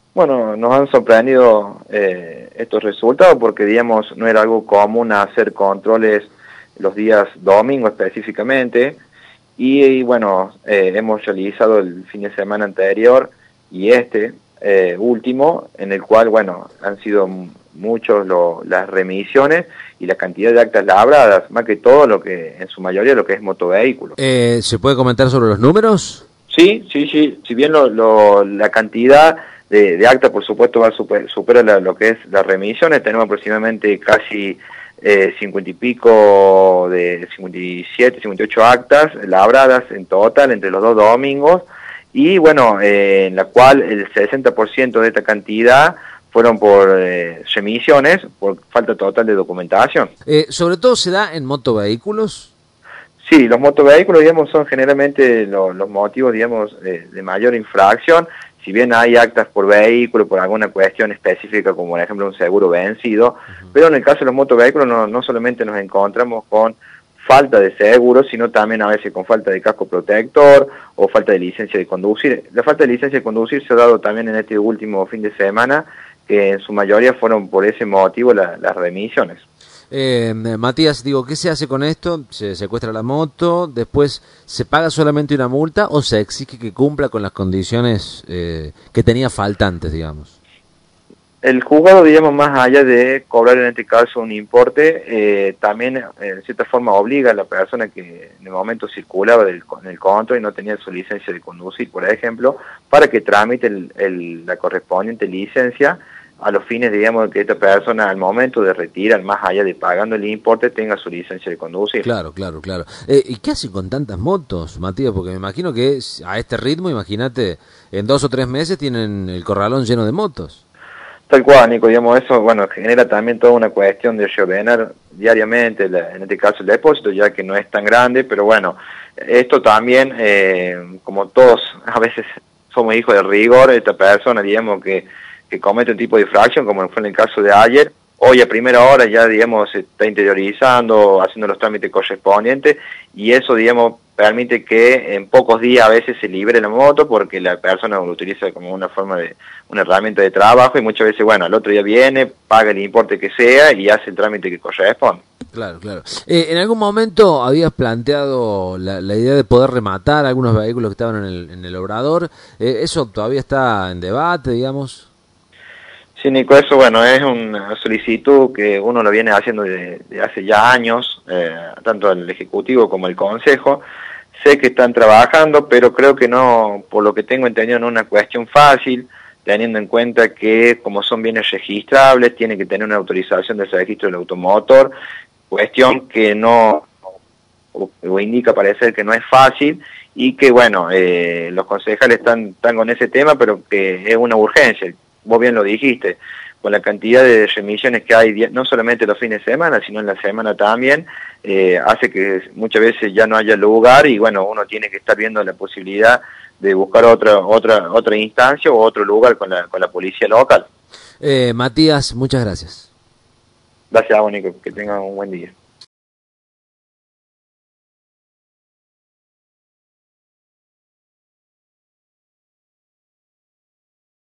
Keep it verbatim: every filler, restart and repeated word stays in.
Bueno, nos han sorprendido eh, estos resultados porque, digamos, no era algo común hacer controles los días domingos específicamente y, y bueno, eh, hemos realizado el fin de semana anterior y este eh, último, en el cual, bueno, han sido muchos lo, las remisiones y la cantidad de actas labradas, más que todo lo que, en su mayoría, lo que es motovehículo. Eh, ¿Se puede comentar sobre los números? Sí, sí, sí, si bien lo, lo, la cantidad de, de actas, por supuesto, va a super, supera la, lo que es las remisiones, tenemos aproximadamente casi eh, cincuenta y pico de cincuenta y siete, cincuenta y ocho actas labradas en total entre los dos domingos, y bueno, eh, en la cual el sesenta por ciento de esta cantidad fueron por eh, remisiones, por falta total de documentación. Eh, ¿Sobre todo se da en motovehículos? Sí, los motovehículos, digamos, son generalmente lo, los motivos, digamos, eh, de mayor infracción. Si bien hay actas por vehículo, por alguna cuestión específica, como por ejemplo un seguro vencido, uh-huh. Pero en el caso de los motovehículos no, no solamente nos encontramos con falta de seguro, sino también a veces con falta de casco protector o falta de licencia de conducir. La falta de licencia de conducir se ha dado también en este último fin de semana, que en su mayoría fueron por ese motivo la, las remisiones. Eh, Matías, digo, ¿qué se hace con esto? ¿Se secuestra la moto? ¿Después se paga solamente una multa o se exige que cumpla con las condiciones eh, que tenía faltantes, digamos? El juzgado, digamos, más allá de cobrar en este caso un importe, eh, también eh, en cierta forma obliga a la persona que en el momento circulaba del, en el control y no tenía su licencia de conducir, por ejemplo, para que tramite el, el, la correspondiente licencia a los fines, digamos, de que esta persona al momento de retirar, más allá de pagando el importe, tenga su licencia de conducir. Claro, claro, claro. Eh, ¿Y qué hacen con tantas motos, Matías? Porque me imagino que a este ritmo, imagínate, en dos o tres meses tienen el corralón lleno de motos. Tal cual, Nico, digamos, eso, bueno, genera también toda una cuestión de reordenar diariamente, la, en este caso el depósito, ya que no es tan grande, pero bueno, esto también, eh, como todos a veces somos hijos de rigor, esta persona, digamos, que, que comete un tipo de infracción, como fue en el caso de ayer, hoy a primera hora ya, digamos, se está interiorizando, haciendo los trámites correspondientes, y eso, digamos, permite que en pocos días a veces se libre la moto porque la persona lo utiliza como una forma de, una herramienta de trabajo y muchas veces, bueno, al otro día viene, paga el importe que sea y hace el trámite que corresponde. Claro, claro. Eh, ¿En algún momento habías planteado la, la idea de poder rematar algunos vehículos que estaban en el, en el obrador? Eh, ¿Eso todavía está en debate, digamos? Sí, Nico, eso, bueno, es una solicitud que uno lo viene haciendo de, de hace ya años, eh, tanto el Ejecutivo como el Consejo. Sé que están trabajando, pero creo que no, por lo que tengo entendido, no es una cuestión fácil, teniendo en cuenta que como son bienes registrables, tiene que tener una autorización de ese registro del automotor, cuestión que no, o, o indica parecer que no es fácil, y que bueno, eh, los concejales están, están con ese tema, pero que es una urgencia. Vos bien lo dijiste, con la cantidad de remisiones que hay, no solamente los fines de semana, sino en la semana también, eh, hace que muchas veces ya no haya lugar y bueno, uno tiene que estar viendo la posibilidad de buscar otra otra otra instancia o otro lugar con la, con la policía local. Eh, Matías, muchas gracias. Gracias, Nico, que tengan un buen día.